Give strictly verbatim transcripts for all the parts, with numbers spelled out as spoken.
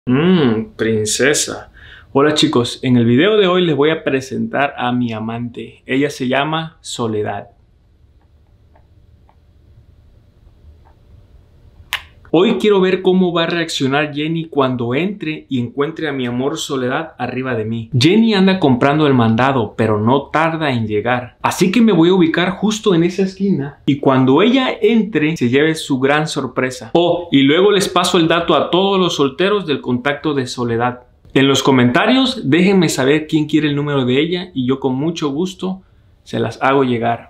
Mmm, princesa. Hola chicos, en el video de hoy les voy a presentar a mi amante. Ella se llama Soledad. Hoy quiero ver cómo va a reaccionar Jenny cuando entre y encuentre a mi amor Soledad arriba de mí. Jenny anda comprando el mandado, pero no tarda en llegar. Así que me voy a ubicar justo en esa esquina y cuando ella entre se lleve su gran sorpresa. Oh, y luego les paso el dato a todos los solteros del contacto de Soledad. En los comentarios déjenme saber quién quiere el número de ella y yo con mucho gusto se las hago llegar.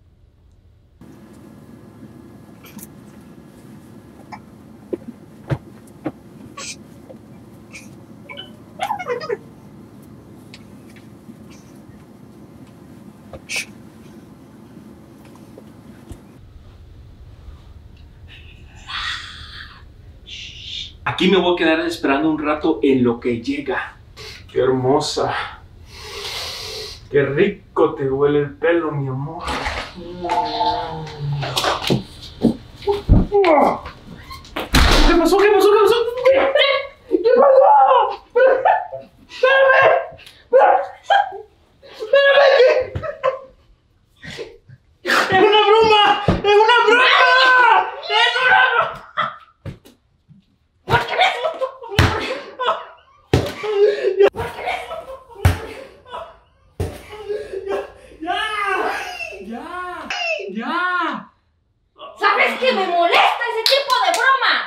Aquí me voy a quedar esperando un rato en lo que llega. ¡Qué hermosa! ¡Qué rico te huele el pelo, mi amor! ¿Qué pasó? ¿Qué pasó? ¿Qué pasó? ¿Qué pasó? ¡Espérame! ¡Espérame! ¡Es una broma! ¡Es una broma! ¡Es una broma! ¡Ya! ¡Ya! ¿Sabes que me molesta ese tipo de bromas?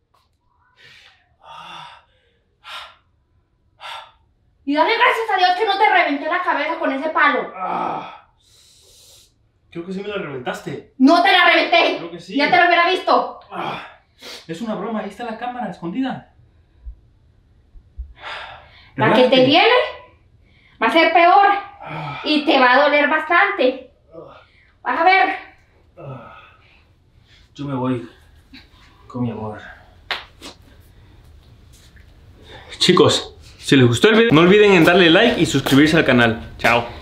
Y dale gracias a Dios que no te reventé la cabeza con ese palo. Ah, creo que sí me la reventaste. No te la reventé. Creo que sí. Ya te lo hubiera visto. Ah, es una broma, ahí está la cámara escondida. La que te viene va a ser peor Ah, y te va a doler bastante. Vas a ver. ah. Yo me voy con mi amor. Chicos, si les gustó el video, no olviden en darle like y suscribirse al canal. Chao.